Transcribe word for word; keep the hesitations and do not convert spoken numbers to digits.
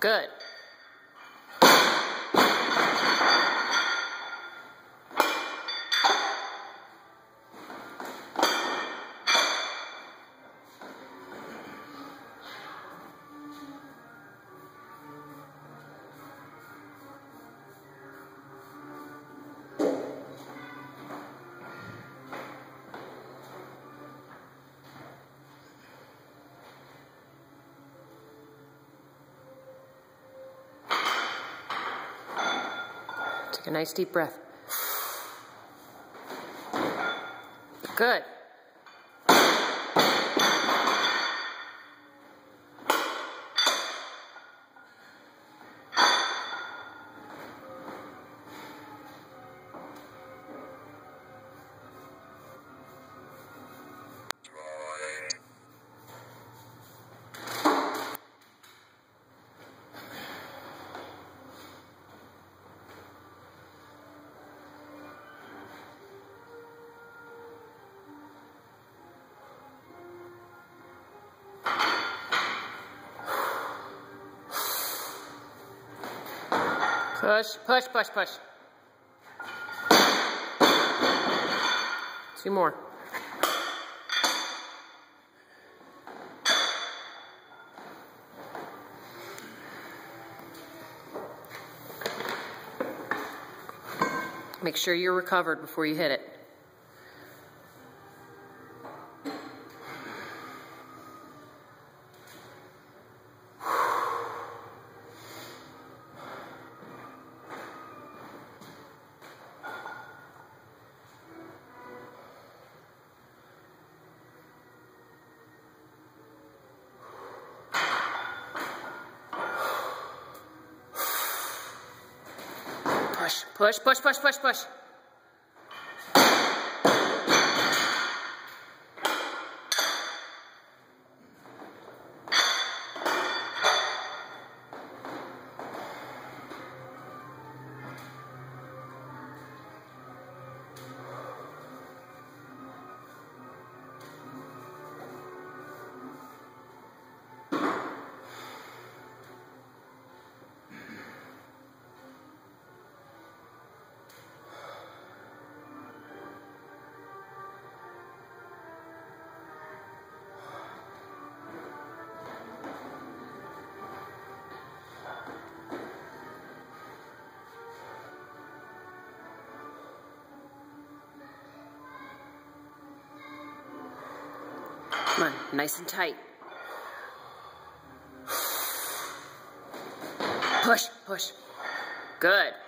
Good. Take a nice deep breath. Good. Push, push, push, push. Two more. Make sure you're recovered before you hit it. Push, push, push, push, push, push. Come on, nice and tight. Push, push. Good.